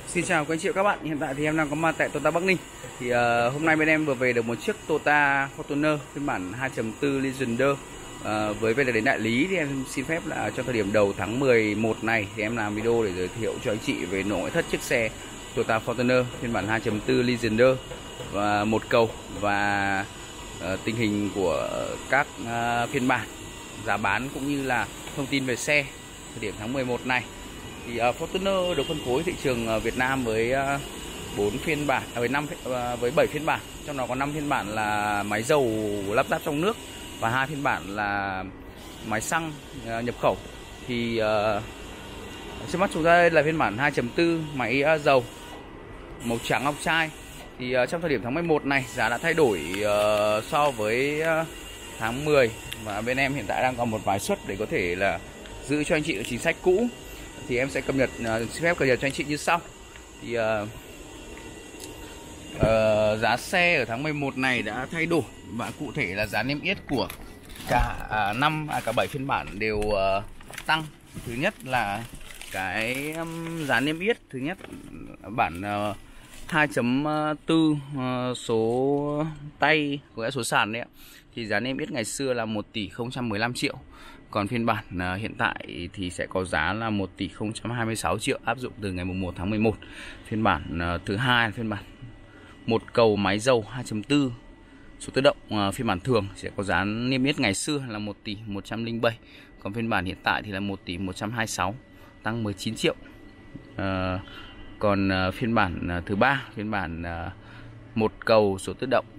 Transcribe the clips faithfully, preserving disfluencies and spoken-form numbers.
Xin chào các anh chị và các bạn. Hiện tại thì em đang có mặt tại Toyota Bắc Ninh. Thì uh, hôm nay bên em vừa về được một chiếc Toyota Fortuner phiên bản hai chấm bốn Legender. Uh, với về đến đại lý thì em xin phép là cho thời điểm đầu tháng mười một này thì em làm video để giới thiệu cho anh chị về nội thất chiếc xe Toyota Fortuner phiên bản hai chấm bốn Legender và một cầu và uh, tình hình của các uh, phiên bản, giá bán cũng như là thông tin về xe thời điểm tháng mười một này. Thì uh, Fortuner được phân phối thị trường uh, Việt Nam với uh, bốn phiên bản, à, với năm uh, với bảy phiên bản, trong đó có năm phiên bản là máy dầu lắp ráp trong nước và hai phiên bản là máy xăng uh, nhập khẩu. Thì uh, trước mắt chúng ta đây là phiên bản hai chấm bốn máy uh, dầu màu trắng ngọc trai. Thì uh, trong thời điểm tháng mười một này giá đã thay đổi uh, so với uh, tháng mười, và bên em hiện tại đang còn một vài suất để có thể là giữ cho anh chị ở chính sách cũ. Thì em sẽ cập nhật, uh, xin phép cập nhật cho anh chị như sau. Thì uh, uh, giá xe ở tháng mười một này đã thay đổi, và cụ thể là giá niêm yết của cả năm à, cả bảy phiên bản đều uh, tăng. Thứ nhất là cái um, giá niêm yết thứ nhất bản uh, hai chấm bốn uh, số tay của số sàn đấy ạ, thì giá niêm yết ngày xưa là một tỷ không trăm mười lăm triệu. Còn phiên bản uh, hiện tại thì sẽ có giá là một tỷ không trăm hai mươi sáu triệu, áp dụng từ ngày mùng một tháng mười một. Phiên bản uh, thứ hai là phiên bản một cầu máy dầu hai chấm bốn số tự động, uh, phiên bản thường sẽ có giá niêm yết ngày xưa là một tỷ một trăm lẻ bảy. Còn phiên bản hiện tại thì là một tỷ một trăm hai mươi sáu, tăng mười chín triệu. Uh, còn uh, phiên bản uh, thứ ba, phiên bản uh, một cầu số tự động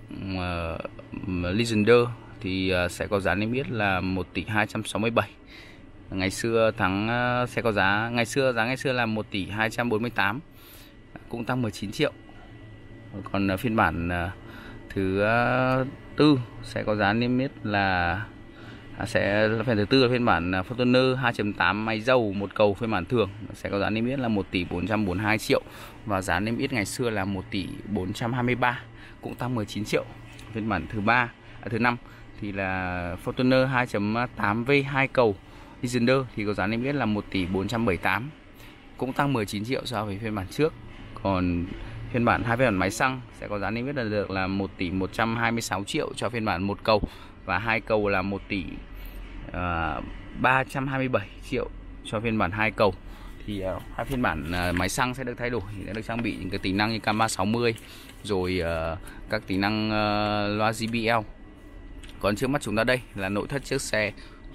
uh, Legender thì uh, sẽ có giá niêm yết là một tỷ hai trăm sáu mươi bảy. Ngày xưa tháng uh, sẽ có giá ngày xưa giá ngày xưa là một tỷ hai trăm bốn mươi tám, cũng tăng mười chín triệu. Còn uh, phiên bản uh, thứ uh, tư sẽ có giá niêm yết là À, sẽ phiên thứ tư là phiên bản Fortuner hai chấm tám máy dầu một cầu phiên bản thường sẽ có giá niêm yết là một tỷ bốn trăm bốn mươi hai triệu, và giá niêm yết ngày xưa là một tỷ bốn trăm hai mươi ba, cũng tăng mười chín triệu. Phiên bản thứ ba à, thứ năm thì là Fortuner hai chấm tám V hai cầu Legender thì có giá niêm yết là một tỷ bốn trăm bảy mươi tám, cũng tăng mười chín triệu so với phiên bản trước. Còn phiên bản hai phiên bản máy xăng sẽ có giá niêm yết là được là một tỷ một trăm hai mươi sáu triệu cho phiên bản một cầu, và hai cầu là một tỷ uh, ba trăm hai mươi bảy triệu cho phiên bản hai cầu. Thì uh, hai phiên bản uh, máy xăng sẽ được thay đổi, sẽ được trang bị những cái tính năng như cam ba sáu mươi, rồi uh, các tính năng uh, loa gi bê lờ. Còn trước mắt chúng ta đây là nội thất chiếc xe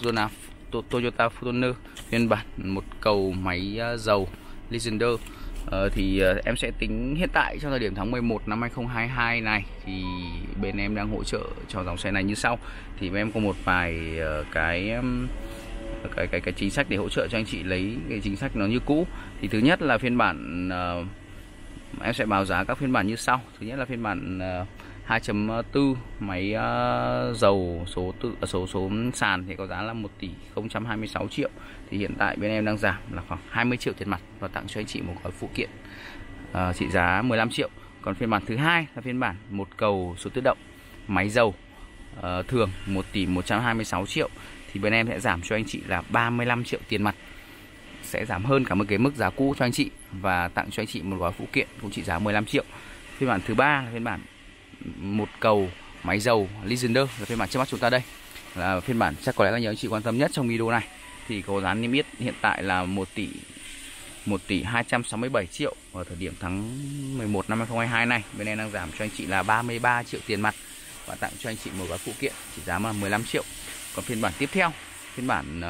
Toyota Fortuner phiên bản một cầu máy uh, dầu Legender. Uh, thì uh, em sẽ tính hiện tại trong thời điểm tháng mười một năm hai không hai hai này thì bên em đang hỗ trợ cho dòng xe này như sau. Thì bên em có một vài uh, cái, um, cái cái cái chính sách để hỗ trợ cho anh chị lấy cái chính sách nó như cũ. Thì thứ nhất là phiên bản uh, em sẽ báo giá các phiên bản như sau. Thứ nhất là phiên bản uh, hai chấm bốn máy uh, dầu số tự uh, số số sàn thì có giá là một tỷ không trăm hai mươi sáu triệu. Thì hiện tại bên em đang giảm là khoảng hai mươi triệu tiền mặt và tặng cho anh chị một gói phụ kiện uh, trị giá mười lăm triệu. Còn phiên bản thứ hai là phiên bản một cầu số tự động máy dầu uh, thường một tỷ một trăm hai mươi sáu triệu, thì bên em sẽ giảm cho anh chị là ba mươi lăm triệu tiền mặt, sẽ giảm hơn cả một cái mức giá cũ cho anh chị, và tặng cho anh chị một gói phụ kiện cũng trị giá mười lăm triệu. Phiên bản thứ ba là phiên bản một cầu máy dầu Legender là phiên bản trước mắt chúng ta đây, là phiên bản chắc có lẽ là nhiều anh chị quan tâm nhất trong video này. Thì có giá niêm yết hiện tại là một tỷ một tỷ hai trăm sáu mươi bảy triệu ở thời điểm tháng mười một năm hai không hai hai này. Bên em đang giảm cho anh chị là ba mươi ba triệu tiền mặt và tặng cho anh chị một gói phụ kiện trị giá là mười lăm triệu. Còn phiên bản tiếp theo, phiên bản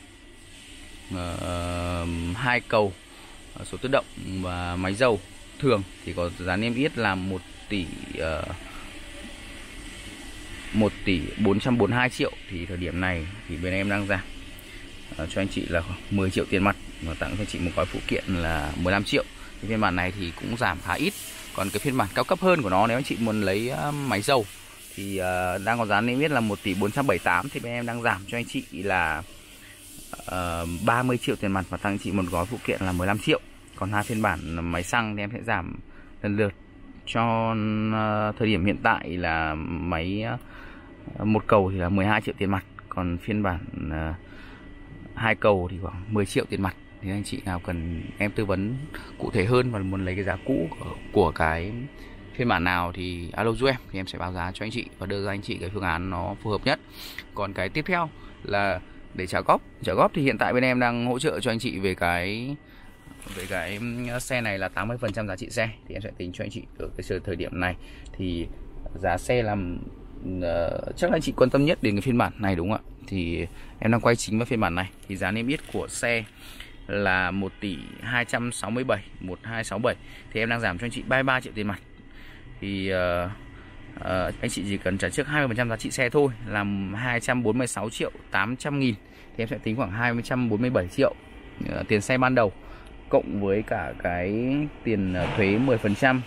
uh, uh, hai cầu uh, số tự động và máy dầu thường thì có giá niêm yết là một tỷ uh, một tỷ bốn trăm bốn mươi hai triệu. Thì thời điểm này thì bên em đang giảm uh, cho anh chị là mười triệu tiền mặt và tặng cho anh chị một gói phụ kiện là mười lăm triệu. Thì phiên bản này thì cũng giảm khá ít. Còn cái phiên bản cao cấp hơn của nó, nếu anh chị muốn lấy uh, máy dầu thì uh, đang có giá niêm yết là một tỷ bốn trăm bảy mươi tám, thì bên em đang giảm cho anh chị là uh, ba mươi triệu tiền mặt và tặng anh chị một gói phụ kiện là mười lăm triệu. Còn hai phiên bản máy xăng thì em sẽ giảm lần lượt cho uh, thời điểm hiện tại là máy uh, một cầu thì là mười hai triệu tiền mặt, còn phiên bản uh, hai cầu thì khoảng mười triệu tiền mặt Nếu anh chị nào cần em tư vấn cụ thể hơn và muốn lấy cái giá cũ của, của cái phiên bản nào thì alo giúp em, thì em sẽ báo giá cho anh chị và đưa ra anh chị cái phương án nó phù hợp nhất. Còn cái tiếp theo là để trả góp. Trả góp thì hiện tại bên em đang hỗ trợ cho anh chị về cái về cái xe này là tám mươi phần trăm giá trị xe, thì em sẽ tính cho anh chị ở cái thời điểm này. Thì giá xe làm uh, chắc là anh chị quan tâm nhất đến cái phiên bản này đúng không ạ? Thì em đang quay chính vào phiên bản này. Thì giá niêm yết của xe là một tỷ hai trăm sáu mươi bảy, một hai sáu bảy, thì em đang giảm cho anh chị ba mươi ba triệu tiền mặt. Thì uh, uh, anh chị chỉ cần trả trước hai mươi phần trăm giá trị xe thôi, làm hai trăm bốn mươi sáu triệu tám trăm nghìn, thì em sẽ tính khoảng hai trăm bốn mươi bảy triệu uh, tiền xe ban đầu, cộng với cả cái tiền uh, thuế mười phần trăm,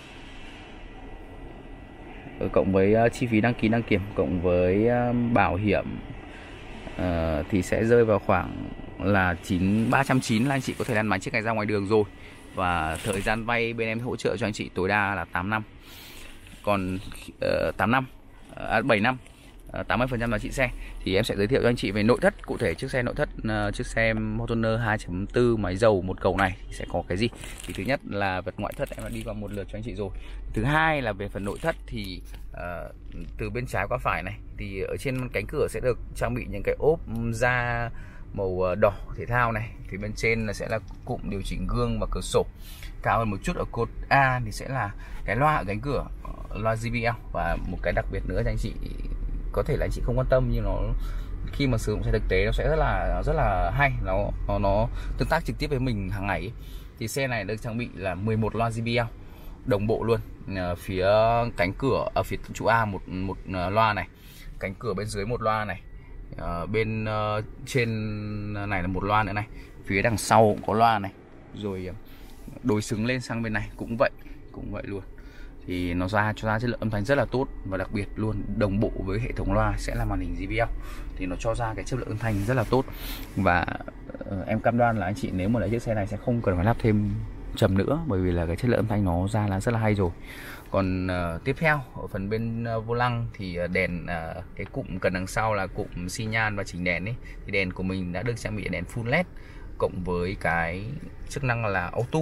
cộng với uh, chi phí đăng ký đăng kiểm, cộng với uh, bảo hiểm, uh, thì sẽ rơi vào khoảng là chín ba trăm chín là anh chị có thể lăn bánh chiếc này ra ngoài đường rồi. Và thời gian vay bên em hỗ trợ cho anh chị tối đa là tám năm. Còn uh, tám năm, à, bảy năm, uh, tám mươi phần trăm giá trị xe. Thì em sẽ giới thiệu cho anh chị về nội thất cụ thể chiếc xe nội thất uh, chiếc xe Motorner hai chấm bốn máy dầu một cầu này thì sẽ có cái gì. Thì thứ nhất là vật ngoại thất em đã đi qua một lượt cho anh chị rồi. Thứ hai là về phần nội thất thì uh, từ bên trái qua phải này thì ở trên cánh cửa sẽ được trang bị những cái ốp da màu đỏ thể thao này. Phía bên trên là sẽ là cụm điều chỉnh gương và cửa sổ. Cao hơn một chút ở cột A thì sẽ là cái loa ở cánh cửa, loa gi bê lờ. Và một cái đặc biệt nữa cho anh chị có thể là anh chị không quan tâm, nhưng nó khi mà sử dụng xe thực tế nó sẽ rất là rất là hay, nó nó, nó tương tác trực tiếp với mình hàng ngày ấy. Thì xe này được trang bị là mười một loa gi bê lờ đồng bộ luôn. À, phía cánh cửa ở phía trụ A một một loa này, cánh cửa bên dưới một loa này, à, bên uh, trên này là một loa nữa này, phía đằng sau cũng có loa này, rồi đối xứng lên sang bên này cũng vậy, cũng vậy luôn. Thì nó ra cho ra chất lượng âm thanh rất là tốt, và đặc biệt luôn đồng bộ với hệ thống loa sẽ là màn hình gi bê lờ, thì nó cho ra cái chất lượng âm thanh rất là tốt. Và uh, em cam đoan là anh chị nếu mà lấy chiếc xe này sẽ không cần phải lắp thêm trầm nữa, bởi vì là cái chất lượng âm thanh nó ra là rất là hay rồi. Còn uh, tiếp theo ở phần bên uh, vô lăng thì uh, đèn uh, cái cụm cần đằng sau là cụm xi nhan và chỉnh đèn ấy, thì đèn của mình đã được trang bị đèn full led cộng với cái chức năng là auto.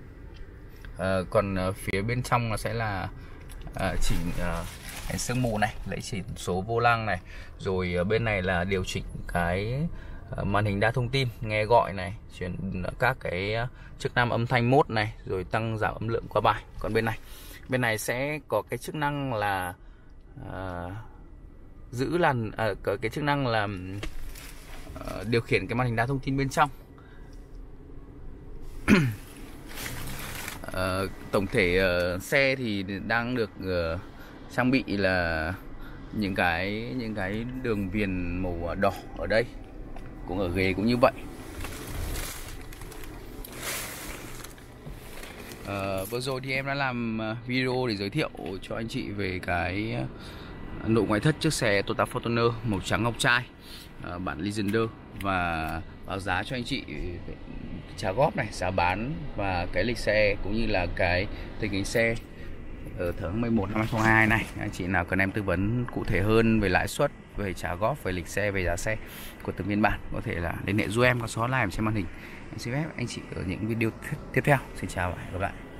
Uh, còn uh, phía bên trong nó sẽ là uh, chỉnh uh, đèn sương mù này, lấy chỉnh số vô lăng này, rồi uh, bên này là điều chỉnh cái uh, màn hình đa thông tin, nghe gọi này, chuyển uh, các cái uh, chức năng âm thanh mốt này, rồi tăng giảm âm lượng qua bài. Còn bên này bên này sẽ có cái chức năng là uh, giữ làn uh, có cái chức năng là uh, điều khiển cái màn hình đa thông tin bên trong. Uh, tổng thể uh, xe thì đang được uh, trang bị là những cái những cái đường viền màu đỏ ở đây, cũng ở ghế cũng như vậy. Uh, vừa rồi thì em đã làm video để giới thiệu cho anh chị về cái nội ngoại thất chiếc xe Toyota Fortuner màu trắng ngọc trai uh, bản Legender, và báo giá cho anh chị trả góp này, giá bán và cái lịch xe cũng như là cái tình hình xe ở tháng mười một năm hai không hai hai này. Anh chị nào cần em tư vấn cụ thể hơn về lãi suất, về trả góp, về lịch xe, về giá xe của từng phiên bản, có thể là liên hệ giúp em qua số hotline trên màn hình. Em xin phép anh chị ở những video tiếp theo. Xin chào và hẹn gặp lại.